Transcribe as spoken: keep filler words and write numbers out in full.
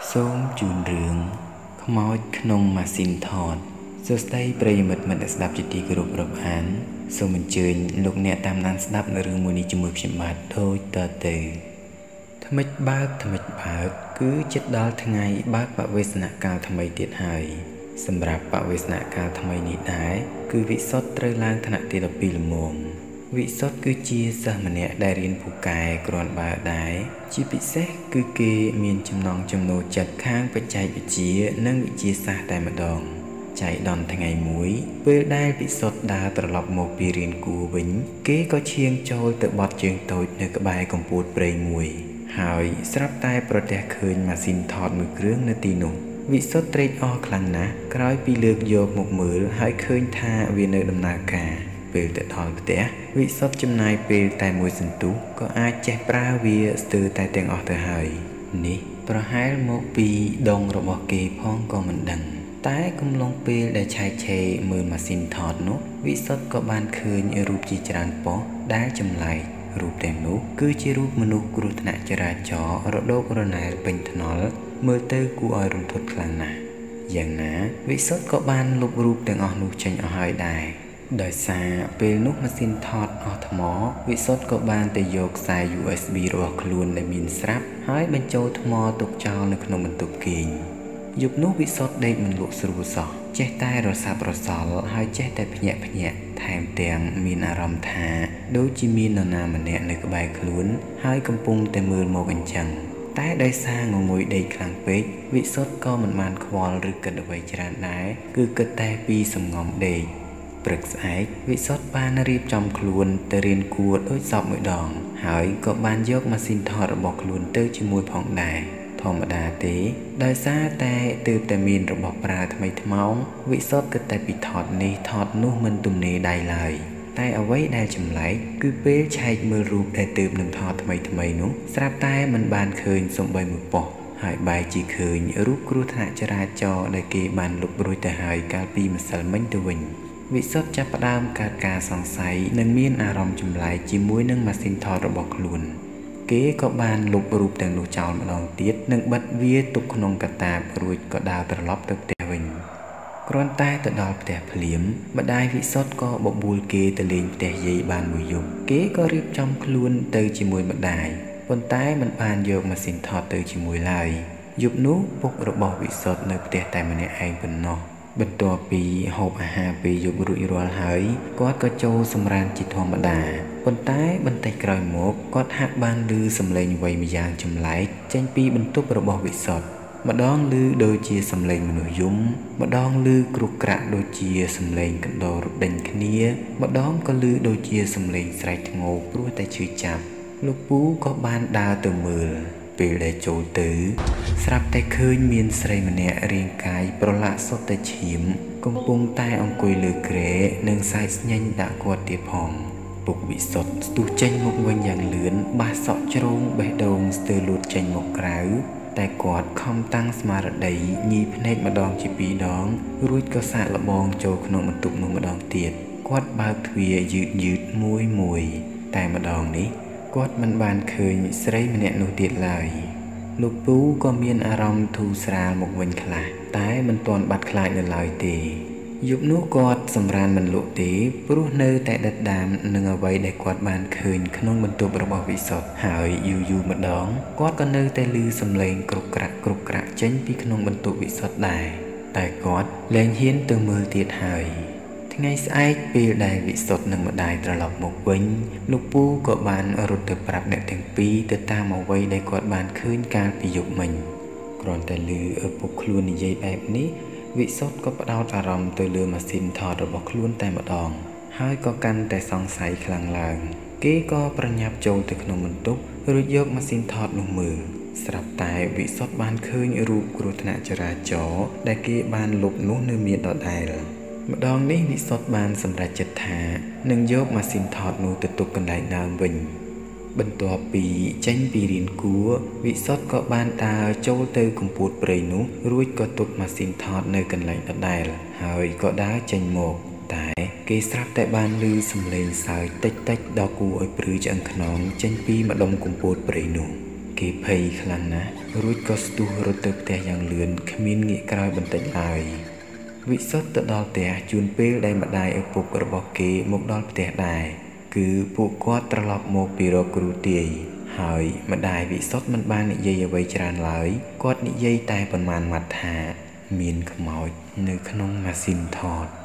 សូមជូនរឿងខ្មោចក្នុងម៉ាស៊ីនថតសួស្តីប្រិយមិត្តមិត្តស្ដាប់ជាទីគោរពរាប់អានសូមអញ្ជើញលោកអ្នកតាមដានស្ដាប់នៅរឿងមួយនេះជាមួយខ្ញុំបាទដូចតទៅថ្មិចបើកថ្មិចបើកគឺចិត្តដល់ថ្ងៃបើកបវេសនកាលថ្មីទៀតហើយសម្រាប់បវេសនកាលថ្មីនេះដែរគឺវិសុទ្ធត្រូវឡើងថ្នាក់ទីដប់ពីរល្មមវិសុទ្ធគឺជាសិស្សម្នាក់ដែលរៀនពូកែគ្រាន់បើដែរជាពិសេសគឺគេមានចំណង់ចំណូលចិត្តខាងបច្ចេកវិទ្យានិងវិទ្យាសាស្ត្រតែម្ដងចៃដន្យថ្ងៃមួយពេលដែលវិសុទ្ធដើរត្រឡប់មកពីរៀនគួរវិញគេក៏ឈៀងចូលទៅបត់ជើងតូចនៅក្បែរកំពូលព្រៃមួយហើយស្រាប់តែប្រទះឃើញម៉ាស៊ីនថតមួយគ្រឿងនៅទីនោះវិសុទ្ធត្រេកអរខ្លាំងណាស់ក្រោយពីលើកយកមកមើលហើយឃើញថាវានៅដំណើរការពេលទៅដល់ផ្ទះវិសុទ្ធចំណាយពេលតែមួយសន្ទុះក៏អាចចេះប្រើវាស្ទើរតែទាំងអស់ទៅហើយនេះប្រហែលមកពីដងរបស់គេផងក៏មិនដឹងតែកំឡុងពេលដែលឆែកឆេរមើលម៉ាស៊ីនថតនោះវិសុទ្ធក៏បានឃើញរូបជាច្រើនប៉ុស្តិ៍ដែលចម្លែករូបទាំងនោះគឺជារូបមនុស្សគ្រោះថ្នាក់ចរាចរណ៍រដូករណែលពេញថ្នល់មើលទៅគួរឲ្យរន្ធត់ខ្លាំងណាស់យ៉ាងណាវិសុទ្ធក៏បានលុបរូបទាំងអស់នោះចេញអស់ហើយដែរដោយសារពេលនោះម៉ាស៊ីនថតអស់ថ្មវិសុទ្ធក៏បានទៅយកខ្សែ យូ អេស ប៊ី របស់ខ្លួនដែលមានស្រាប់ហើយបញ្ចូលថ្មទុកចោលនៅក្នុងបន្ទប់គេងយប់នោះវិសុទ្ធដេកមិនលក់ស្រួលសោះចេះតែរសាប់រសល់ហើយចេះតែភ្ញាក់ភ្ញាក់ថែមទាំងមានអារម្មណ៍ថាដូចជាមាននរណាម្នាក់នៅក្បែរខ្លួនហើយកំពុងតែមើលមកអញ្ចឹងតែដោយសារងងុយដេកខ្លាំងពេកវិសុទ្ធក៏មិនបានខ្វល់ឬគិតអ្វីច្រើនដែរគឺគិតតែពីសំងំដេកព្រឹកស្អែកវិសុទ្ធបានរៀបចំខ្លួនទៅរៀនគួរដូចសពមួយដងហើយក៏បានយកម៉ាស៊ីនថតរបស់ខ្លួនទៅជាមួយផងដែរធម្មតាទេដោយសារតែទើបតែមានរបស់ប្រើថ្មីថ្មោងវិសុទ្ធគិតតែពីថតនេះថតនោះមិនទំនេរដៃឡើយតែអ្វីដែលចម្លែកគឺពេលឆែកមើលរូបដែលទើបនឹងថតថ្មីថ្មីនោះស្រាប់តែមិនបានឃើញសូម្បីមួយប៉ុស្តិ៍ហើយបែរជាឃើញរូបគ្រោះថ្នាក់ចរាចរណ៍ដែលគេបានលុបរួចទៅហើយកាលពីម្សិលមិញទៅវិញវិសុទ្ធចាប់ផ្ដើមកើតការសង្ស័យនិងមានអារម្មណ៍ចម្លែកជាមួយនឹងម៉ាស៊ីនថតរបស់ខ្លួនគេក៏បានលុបរូបទាំងនោះចោលម្ដងទៀតនិងបិទវាទុកក្នុងកាតាបរួចក៏ដើរត្រឡប់ទៅផ្ទះវិញគ្រាន់តែទៅដល់ផ្ទះភ្លាមម្ដាយវិសុទ្ធក៏បបួលគេទៅលេងផ្ទះយាយបានមួយយប់គេក៏រៀបចំខ្លួនទៅជាមួយម្ដាយប៉ុន្តែមិនបានយកម៉ាស៊ីនថតទៅជាមួយឡើយយប់នោះពុករបស់វិសុទ្ធនៅផ្ទះតែម្នាក់ឯងប៉ុណ្ណោះបន្ទាប់ពីហូបអាហារពេលយប់រួចរាល់ហើយគាត់ក៏ចូលសម្រានជាធម្មតាប៉ុន្តែបន្តិចក្រោយមកគាត់ហាក់បានឮសំឡេងអ្វីម្យ៉ាងចម្លែកចេញពីបន្ទប់របស់វិសុទ្ធម្ដងឮដូចជាសំឡេងមនុស្សយំម្ដងឮគ្រោះក្រាក់ដូចជាសំឡេងកណ្ដោរដេញគ្នាម្ដងក៏ឮដូចជាសំឡេងស្រែកធ្ងោព្រោះតែឈឺចាប់លោកពូក៏បានដើរទៅមើលពេលដែលចូលទៅស្រាប់តែឃើញមានស្រីម្នាក់រាងកាយប្រឡាក់សុទ្ធតែឈាមកំពុងតែអង្គុយលើគ្រែនិងសើចស្ញែងដាក់គាត់ទៀតផងពុកវិសុទ្ធស្ទុះចេញមកវិញយ៉ាងលឿនបះសក់ជ្រងបេះដូងស្ទើរលូតចេញមកក្រៅតែគាត់ខំតាំងស្មារតីញីភ្នែកម្ដងជាពីរដងរួចក៏សាកល្បងចូលក្នុងបន្ទប់នោះម្ដងទៀតគាត់បើកទ្វារយឺតយឺតមួយមួយតែម្ដងនេះគាត់មិនបានឃើញស្រីម្នាក់នោះទៀតឡើយលោកពូក៏មានអារម្មណ៍ធូរស្រាលមកវិញខ្លះតែមិនទាន់បាត់ខ្លាចនៅឡើយទេយប់នោះគាត់សម្រានមិនលក់ទេព្រោះនៅតែដិតដាមនឹងអ្វីដែលគាត់បានឃើញក្នុងបន្ទប់របស់វិសុទ្ធហើយយូរយូរម្ដងគាត់ក៏នៅតែឮសំឡេងគ្រកក្រាក់គ្រកក្រាក់ចេញពីក្នុងបន្ទប់វិសុទ្ធដែរតែគាត់លែងហ៊ានទៅមើលទៀតហើយថ្ងៃស្អែកពេលដែលវិសុទ្ធនិងម្ដាយត្រឡប់មកវិញលោកពូក៏បានរត់ទៅប្រាប់អ្នកទាំងពីរទៅតាមអ្វីដែលគាត់បានឃើញកាលពីយប់មិញគ្រាន់តែឮឪពុកខ្លួននិយាយបែបនេះវិសុទ្ធក៏ផ្ដោតអារម្មណ៍ទៅលើម៉ាស៊ីនថតរបស់ខ្លួនតែម្ដងហើយក៏កាន់តែសង្ស័យខ្លាំងឡើងគេក៏ប្រញាប់ចូលទៅក្នុងបន្ទប់រួចយកម៉ាស៊ីនថតនោះមើលស្រាប់តែវិសុទ្ធបានឃើញរូបគ្រោះថ្នាក់ចរាចរណ៍ដែលគេបានលុបនោះនៅមានដដែលម្ដងនេះវិសុទ្ធបានសម្រេចចិត្តថានឹងយកម៉ាស៊ីនថតនោះទៅទុកកន្លែងដើមវិញបន្ទាប់ពីចេញពីរៀនគួរវិសុទ្ធក៏បានដើរចូលទៅកំពូលព្រៃនោះរួចក៏ទុកម៉ាស៊ីនថតនៅកន្លែងដដែលហើយក៏ដើរចេញមកតែគេស្រាប់តែបានឮសំឡេងសើចតិចតិចដល់គួរឲ្យព្រឺឆ្អឹងខ្នងចេញពីម្ដុំកំពូលព្រៃនោះគេភ័យខ្លាំងណាស់រួចក៏ស្ទុះរត់ទៅផ្ទះយ៉ាងលឿនគ្មានងាកក្រោយបន្តិចឡើយវិសុទ្ធទៅដល់ផ្ទះជួនពេលដែលម្ដាយឪពុករបស់គេមកដល់ផ្ទះដែរគឺពួកគាត់ត្រឡប់មកពីរកគ្រូទាយហើយម្ដាយវិសុទ្ធមិនបាននិយាយអ្វីច្រើនឡើយគាត់និយាយតែប៉ុន្មានម៉ាត់ថាមានខ្មោចនៅក្នុងម៉ាស៊ីនថត